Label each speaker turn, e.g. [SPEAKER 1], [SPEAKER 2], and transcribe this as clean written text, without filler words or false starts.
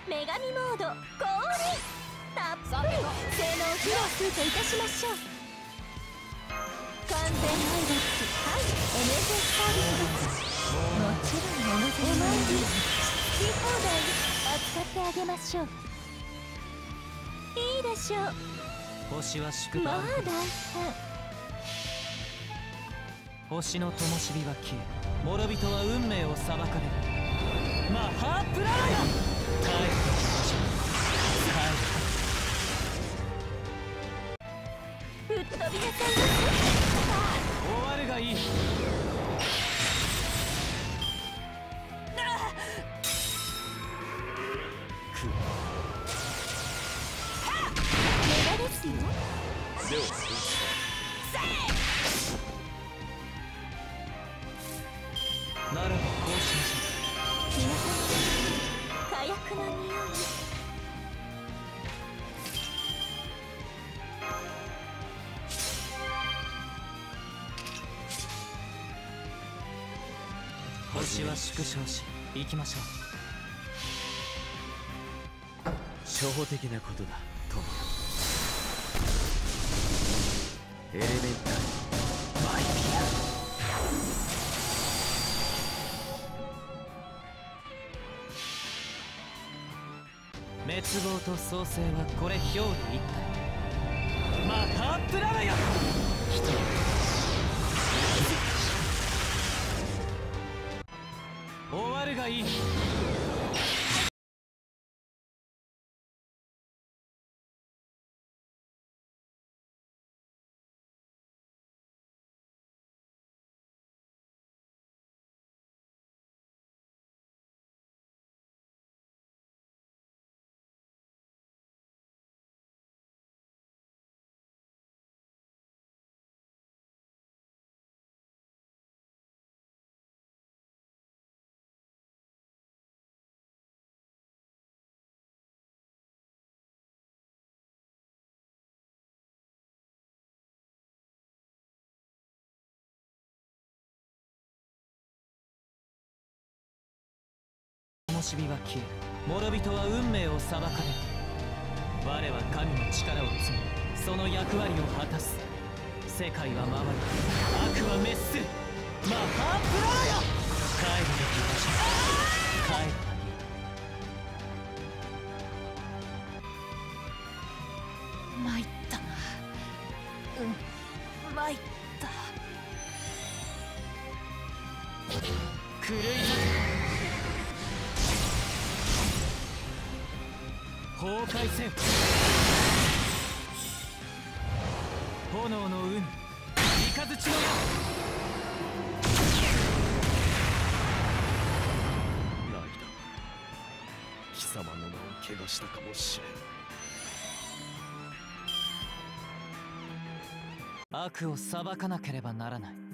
[SPEAKER 1] 女神モード降臨。たっぷり性能を披露するといたしましょう。完全配列、はい、NSS サービスです。もちろんお参り好き放題扱ってあげましょう。いいでしょう。
[SPEAKER 2] 星は祝
[SPEAKER 1] まあ
[SPEAKER 2] 福。
[SPEAKER 1] 大変。
[SPEAKER 2] 星の灯火は消え、諸人は運命を裁かれる。マハープララヤ、帰る帰る。
[SPEAKER 1] ぶっ飛びなさいませ。
[SPEAKER 2] 終わるがいい。
[SPEAKER 1] 無駄ですよ。
[SPEAKER 3] では
[SPEAKER 2] ならばこうしまし
[SPEAKER 1] 皆さん火薬の匂い。
[SPEAKER 2] ょう。星は縮小し、行きましょう。
[SPEAKER 3] 初歩的なことだ、トモ。エレメンタルマイピ
[SPEAKER 2] 滅亡と創生はこれ表裏一体。マハープララヤ、一人終わるがいい。灯火は消え、諸人は運命を裁かれる。我は神の力を積み、その役割を果たす。世界は回り、悪は滅する。マハープララヤ、帰るべき場所、帰るがいい。
[SPEAKER 1] 参ったな。参った。
[SPEAKER 2] 狂い立て、崩壊せよ。炎の海、三日月の矢。
[SPEAKER 3] ライダー、貴様の名を汚したかもしれん。
[SPEAKER 2] 悪を裁かなければならない。